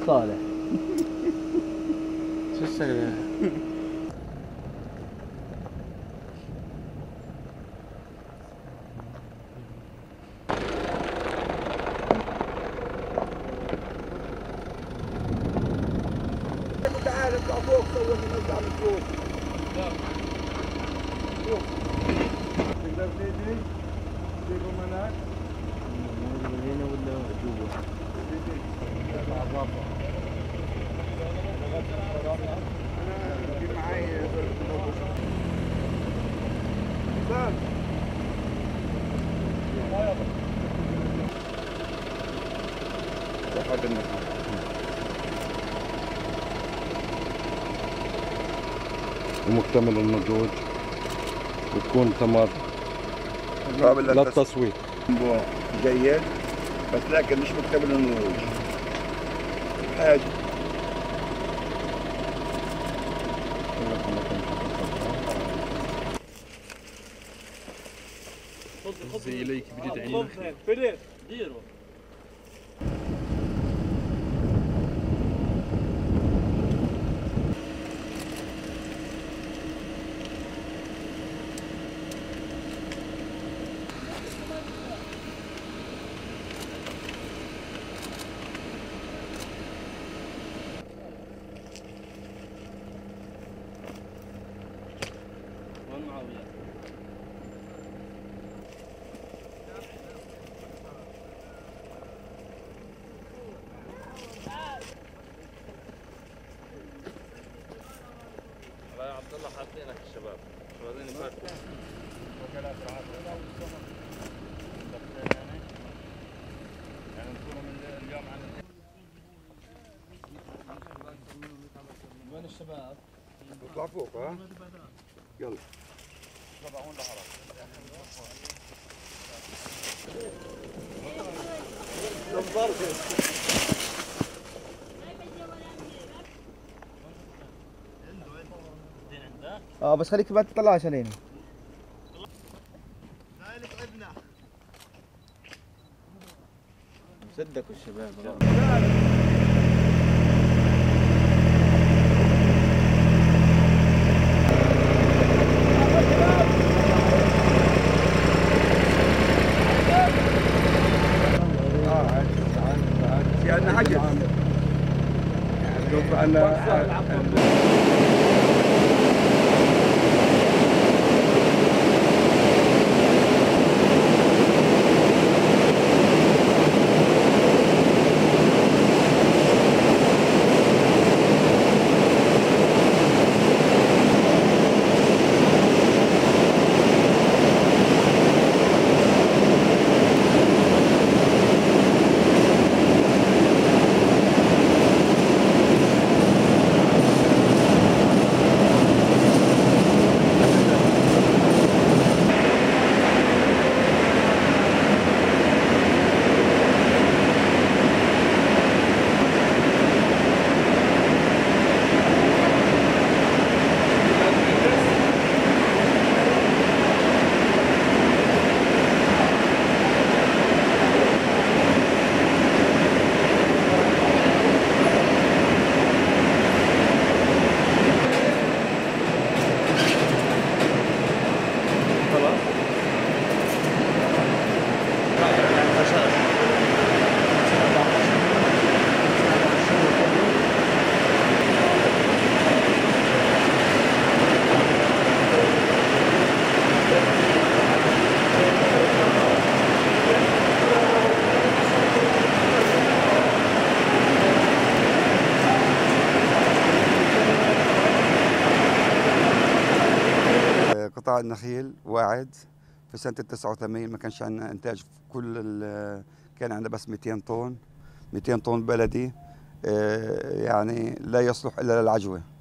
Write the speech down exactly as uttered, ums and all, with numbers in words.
صالح. شو الشغله؟ تعال اطلع فوق سوي اللي نزل على الفوق. فوق. تقدر تيجي؟ تجيبهم هناك؟ هنا ولا جوا؟ انا في معي حسام. صحة النفس. ومكتمل النضوج وتكون ثمر للتصوير جيد بس لكن مش مكتمل النضوج حاجة. زي إليك بديت عينك ديروا وين معاوية؟ والله يا عبد الله حاطينك الشباب شو هذين يفرقوا يعني نكونوا من اليوم عن وين الشباب؟ اطلع فوق ها؟ يلا. طبعون لحرام. اه بس خليك ما تطلعش علينا. صدقوا الشباب. لأن حجز شوف أنا قطاع النخيل واعد في سنة تسعة وثمانين ما كانش عندنا إنتاج، كل كان عندنا بس مئتين طن مئتين طن بلدي، يعني لا يصلح إلا للعجوة.